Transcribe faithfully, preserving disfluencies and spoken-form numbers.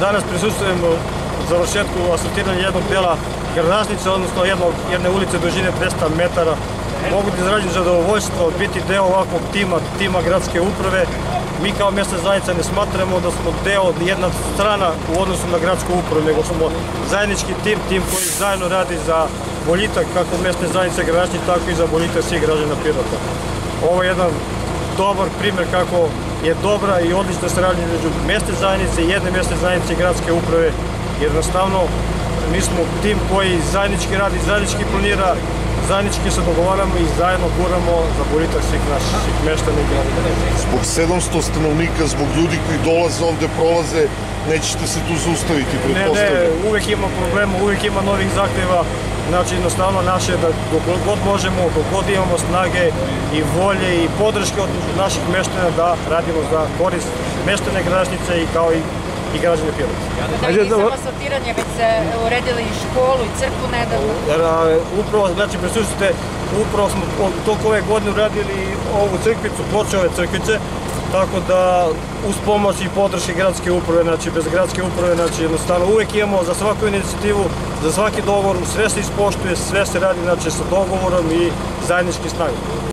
danas prisustujemo završetku asfaltiranja jednog dela Gradašnice, odnosno jednog, jedne ulice dužine dvesta metara. Mogu da izrazim zadovoljstvo biti deo ovakvog tima, tima gradske uprave. Mi kao mesna zajednica ne smatramo da smo deo jedna strana u odnosu na gradsku upravu, nego smo zajednički tim, tim koji zajedno radi za boljitak kako mesne zajednice Gradašnice, tako i za boljitak svih građana Pirota. Ovo je jedan dobar primjer kako je dobra i odlična saradnja među mesne zajednice, jedne mesne zajednice i gradske uprave. Jednostavno, mi smo tim koji zajednički radi, zajednički planira, zajednički se dogovaramo i zajedno guramo za boljitak svih naših meštana i građana. Zbog sedamsto stanovnika, zbog ljudi koji dolaze ovde, prolaze, nećete se tu zaustaviti, pretpostavljam? Ne, ne, uvek ima problema, uvek ima novih zahteva. Znači, jednostavno naše da dok god možemo, dok god imamo snage i volje i podrške od naših meštana da radimo za korist meštane Gradašnice i kao i i građane Pirota. Da i samo asfaltiranje, već se uredili i školu i crkvu nedavno. Jer upravo, znači, preslušajte, upravo smo toliko ove godine uradili ovu crkvicu, ploče ove crkvice, tako da uz pomoć i podrške gradske uprave, znači bez gradske uprave, znači jednostavno uvek imamo za svaku inicijativu, za svaki dogovor, sve se ispoštuje, sve se radi, znači sa dogovorom i zajedničkim snagom.